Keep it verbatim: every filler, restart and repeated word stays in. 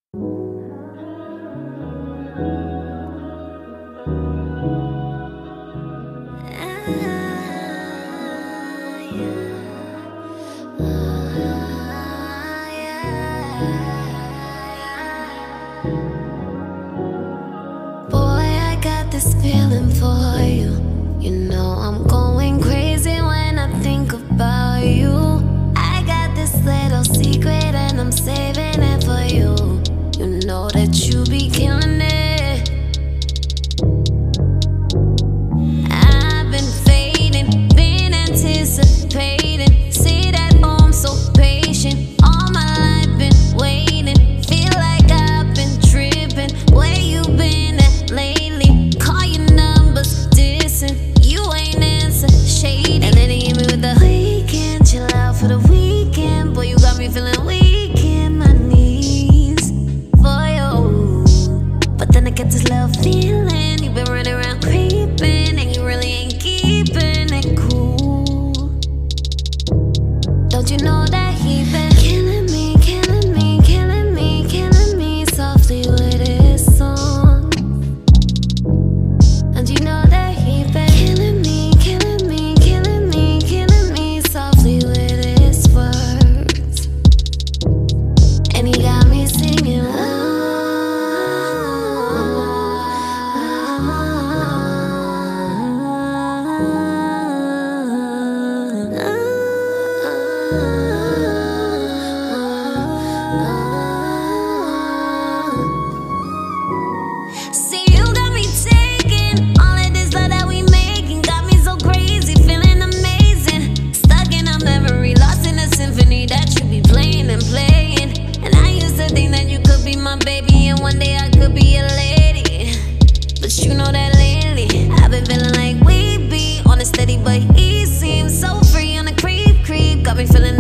This feeling for you. You know I'm going crazy when I think about you. I got this little secret and I'm saving it for you. You know that you be killing it. I've been fading, been anticipating. See that I'm so patient. All my life been waiting. Feel like I've been tripping. Where you been at lately? For the weekend, boy, you got me feeling weak in my knees for you. But then I get this little feeling you've been running around creeping, and you really ain't keeping it cool. Don't you know that he been killing me, killing me, killing me, killing me softly with his song? Don't you know that he been killing me, killing me, killing me, killing me softly with but he seems so free on the creep, creep. Got me feeling